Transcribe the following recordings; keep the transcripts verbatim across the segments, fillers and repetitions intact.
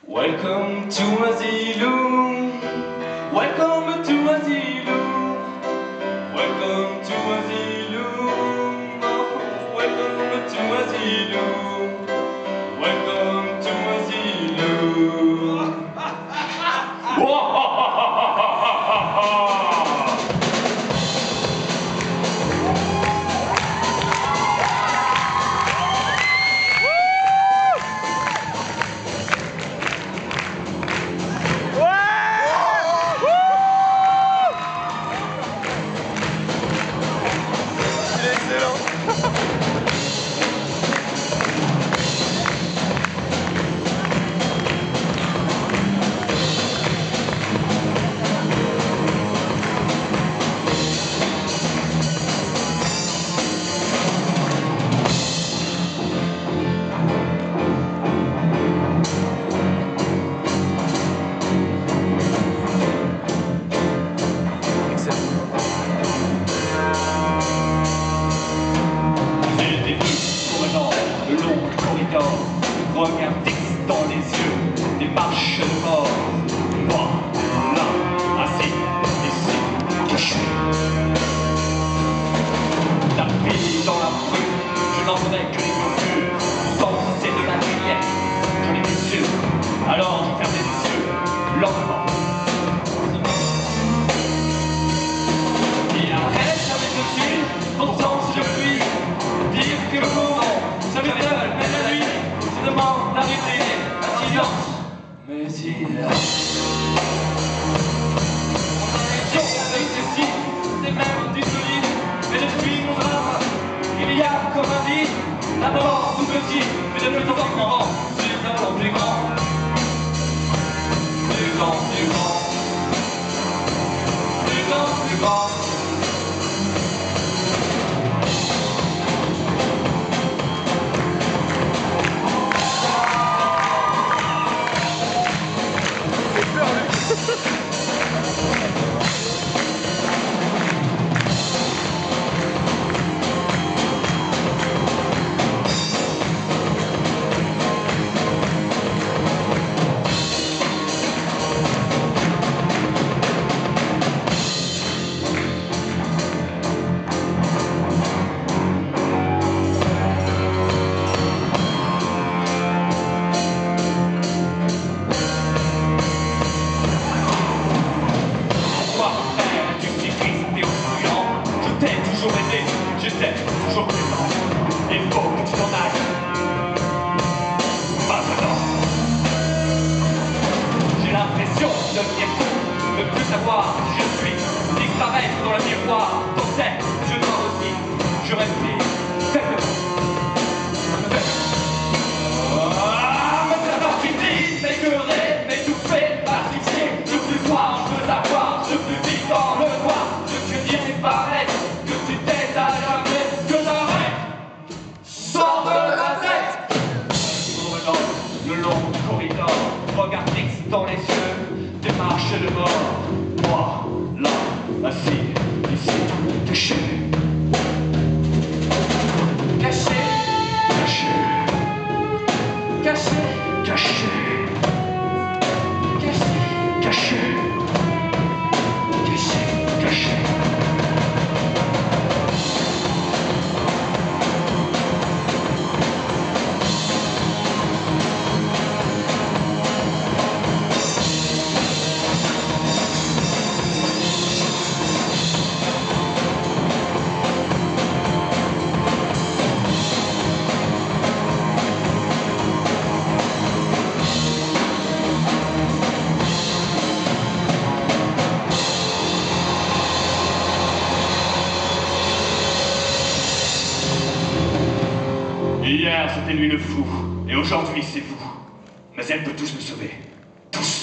Welcome to Asylum. Welcome to Asylum. Welcome to Asylum. Oh, welcome to Asylum. Welcome to Asylum. Regard fixe dans les yeux, des marches de mort. Moi, là, assis, ici, caché. Tapis dans la rue, je n'entendais que les murmures. Pourtant c'est de la lumière, j'en étais sûr. Alors je fermais les yeux, lentement. Il arrête avec le dessus, pourtant si je fuis, dire que le courant, ça me seul, même la nuit. Je demande d'arrêter la silence, mais il a... Mon affection est excessive, c'est même du solide, mais depuis mon drame, il y a comme un vide, d'abord tout petit, mais de plus en plus grand, c'est d'abord plus grand, plus grand, plus grand, plus grand, plus grand. J'étais toujours présent. Il faut que tu t'en ailles. Pas maintenant. J'ai l'impression de devenir fou, de ne plus savoir qui je suis. Disparaître dans le miroir, dans tête, je dors aussi. Je respire faiblement. Ah, mais ça va finir, m'écœurer, m'étouffer, m'asphyxier. Je veux plus voir, je veux savoir, je veux plus vivre dans le noir. Je veux bien paraître. Le long corridor, regard fixe dans les yeux, des marches de mort. Moi, là, assis, ici, caché. Caché, caché, caché, caché, caché, caché, caché, caché. Hier, c'était lui le fou, et aujourd'hui, c'est vous. Mais elle peut tous me sauver. Tous.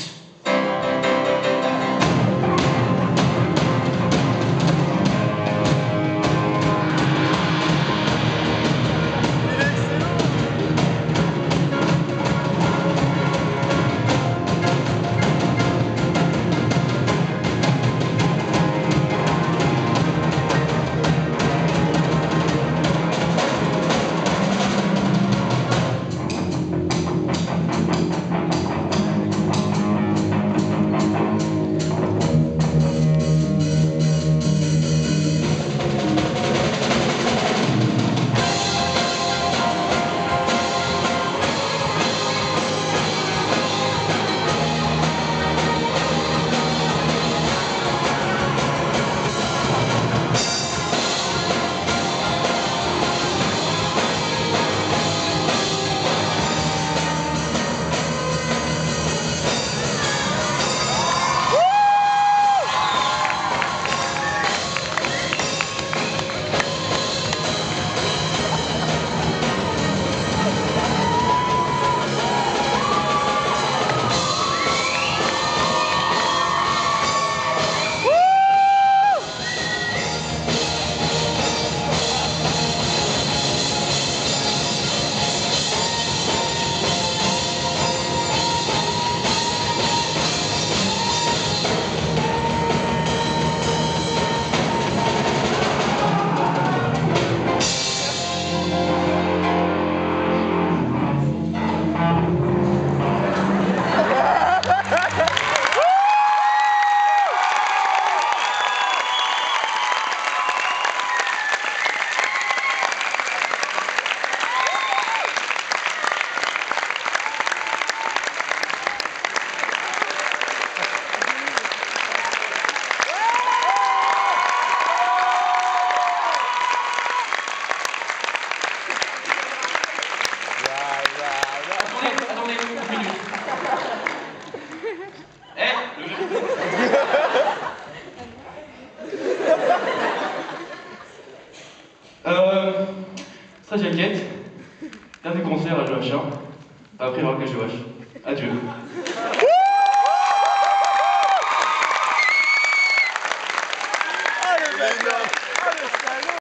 sa jaquette, dernier concert à Joachim, après rock et Joach. Adieu.